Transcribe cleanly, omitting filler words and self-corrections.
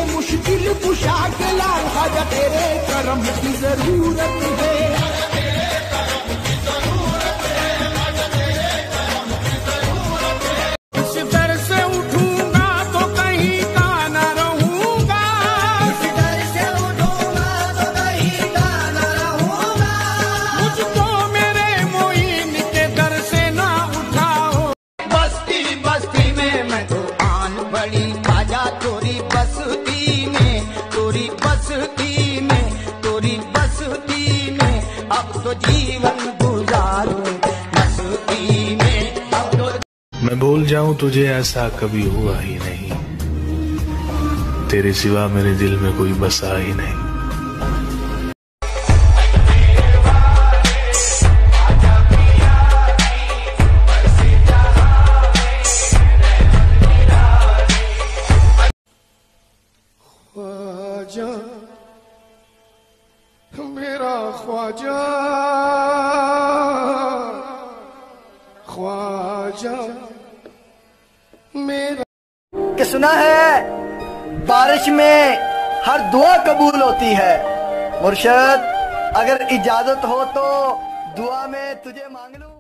मुश्किल कुशा के लाल ख्वाजा तेरे करम की जरूरत है। अब तो जीवन गुजारूं मस्ती में, अब तो मैं भूल जाऊं तुझे ऐसा कभी हुआ ही नहीं, तेरे सिवा मेरे दिल में कोई बसा ही नहीं। ख्वाजा मेरा ख्वाजा, ख्वाजा मेरा। कि सुना है बारिश में हर दुआ कबूल होती है। मुर्शद अगर इजाजत हो तो दुआ में तुझे मांग लूं।